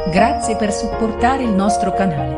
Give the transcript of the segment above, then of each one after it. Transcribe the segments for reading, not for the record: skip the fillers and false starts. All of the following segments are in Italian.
Grazie per supportare il nostro canale.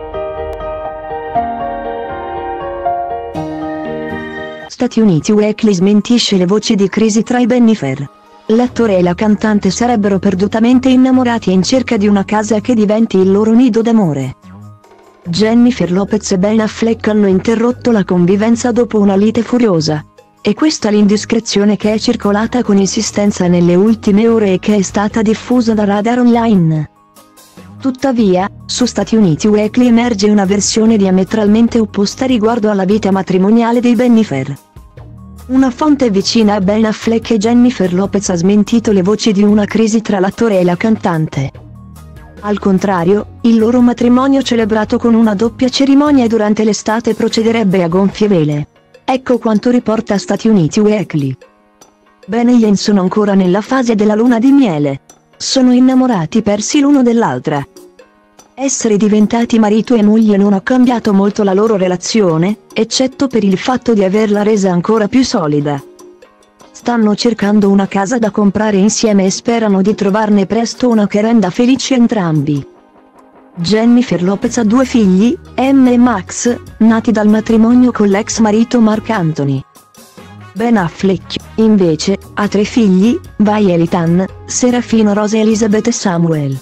Stati Uniti Weekly smentisce le voci di crisi tra i Bennifer. L'attore e la cantante sarebbero perdutamente innamorati e in cerca di una casa che diventi il loro nido d'amore. Jennifer Lopez e Ben Affleck hanno interrotto la convivenza dopo una lite furiosa. E questa l'indiscrezione che è circolata con insistenza nelle ultime ore e che è stata diffusa da Radar Online. Tuttavia, su Stati Uniti Weekly emerge una versione diametralmente opposta riguardo alla vita matrimoniale dei Bennifer. Una fonte vicina a Ben Affleck e Jennifer Lopez ha smentito le voci di una crisi tra l'attore e la cantante. Al contrario, il loro matrimonio celebrato con una doppia cerimonia durante l'estate procederebbe a gonfie vele. Ecco quanto riporta Stati Uniti Weekly. Ben e Ian sono ancora nella fase della luna di miele. Sono innamorati persi l'uno dell'altra. Essere diventati marito e moglie non ha cambiato molto la loro relazione, eccetto per il fatto di averla resa ancora più solida. Stanno cercando una casa da comprare insieme e sperano di trovarne presto una che renda felici entrambi. Jennifer Lopez ha 2 figli, Emma e Max, nati dal matrimonio con l'ex marito Marc Anthony. Ben Affleck, invece, ha 3 figli, Vi e Ethan, Serafino Rosa Elizabeth e Samuel.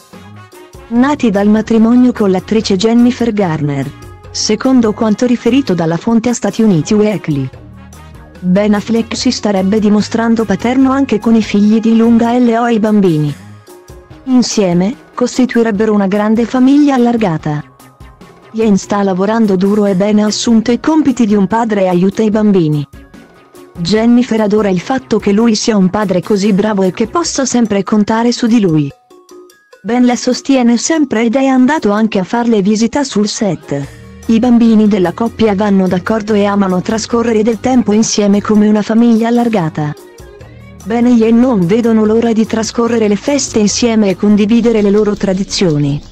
Nati dal matrimonio con l'attrice Jennifer Garner. Secondo quanto riferito dalla fonte a Stati Uniti Weekly. Ben Affleck si starebbe dimostrando paterno anche con i figli di lunga L o i bambini. Insieme, costituirebbero una grande famiglia allargata. Ian sta lavorando duro e Ben ha assunto i compiti di un padre e aiuta i bambini. Jennifer adora il fatto che lui sia un padre così bravo e che possa sempre contare su di lui. Ben la sostiene sempre ed è andato anche a farle visita sul set. I bambini della coppia vanno d'accordo e amano trascorrere del tempo insieme come una famiglia allargata. Ben e Ian non vedono l'ora di trascorrere le feste insieme e condividere le loro tradizioni.